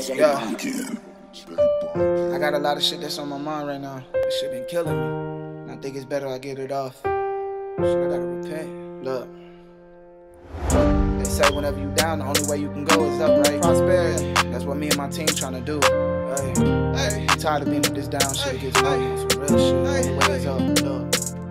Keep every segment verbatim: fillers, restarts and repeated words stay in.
Yeah. I got a lot of shit that's on my mind right now. This shit been killing me. And I think it's better I get it off. Shit, I gotta repent. Look. They say whenever you down, the only way you can go is up, right? Prosperity. That's what me and my team trying to do. Hey, hey. I'm tired of being with this down shit. It gets money on some real shit. The only way is up. Look.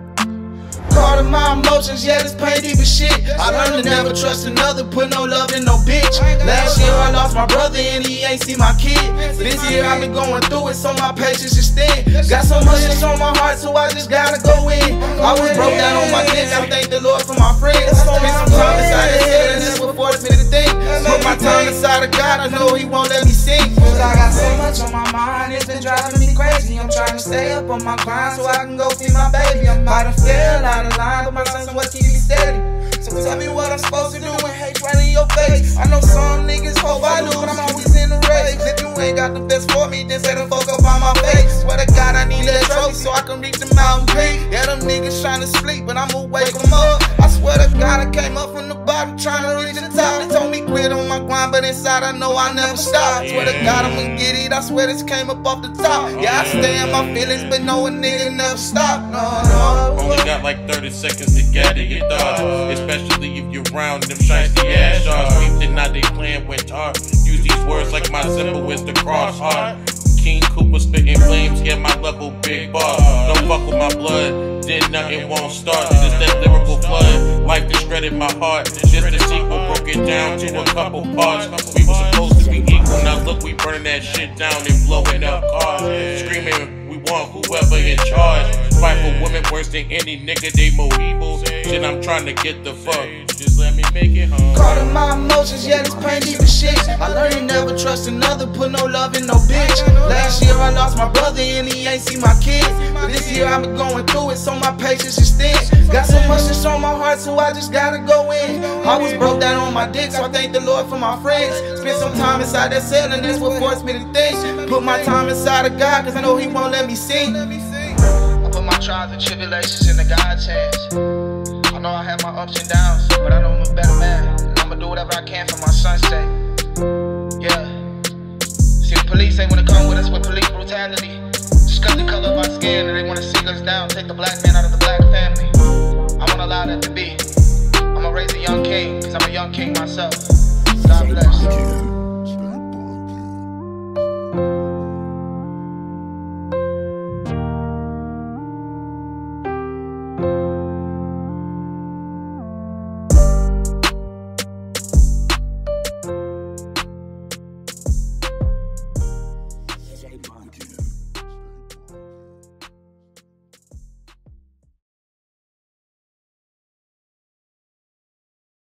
Caught in my emotions, yeah, this pain deep as shit. I learned to never trust another, put no love in no bitch. Last year I lost my brother and he ain't see my kid. This year I've been going through it, so my patience is thin. Got so much shit on my heart, so I just gotta go in. I was broke down on my dick, I thank the Lord for my friends. Spent some time inside his head and that's what forced me to think. Put my time inside of God, I know he won't let me sink. Cause I got so much on my mind, it's been driving me crazy. I'm trying to stay up on my grind so I can go feed my baby. I might have failed out of line, but my son's what keep me steady. So tell me what I'm supposed to do when hate right in your face. I know some niggas hope I do, but I'm always in the race. If you ain't got the best for me, then say the fuck up on my face. Swear to God I need that trophy so I can reach the mountain peak. Yeah, them niggas trying to sleep, but I'ma wake them up. I swear to God I came up from the bottom trying to reach the top. They told me quit on my grind, but inside I know I never stop. Swear to God I'ma get it, I swear this came up off the top. Yeah, I stay in my feelings, but no a nigga never stop. No, no. Only got like thirty seconds to get it, your thoughts. Especially if you're round them shiesty ass shots. We've denied they plan went hard. Use these words like my symbol is the cross heart. King Cooper spitting flames, yeah, my level big bar. Don't fuck with my blood, then nothing won't start. This that lyrical flood, life discredited my heart. Just the sequel broke it down to a couple parts. We were supposed to be equal, now look, we burning that shit down and blowing up cars. Screaming, we want whoever in charge. Fight for women worse than any nigga, they more evil. Shit, I'm trying to get the fuck. Just let me make it home. Caught in my emotions, yeah, this pain deep as shit. I learned to never trust another, put no love in no bitch. Last year I lost my brother and he ain't see my kids. But this year I've been going through it, so my patience is thin. Got so much shit on my heart, so I just gotta go in. I was broke down on my dick, so I thank the Lord for my friends. Spent some time inside that cell and that's what forced me to think. Put my time inside of God, cause I know he won't let me sink. I put my trials and tribulations in the God's hands. I know I have my ups and downs, but I know I'm a better man. And I'ma do whatever I can for my son's sake. Yeah. See, the police ain't wanna come with us with police brutality. Just cut the color of our skin and they wanna sink us down, take the black man out of the black family. I won't allow that to be. I'ma raise a young king, cause I'm a young king myself. God bless.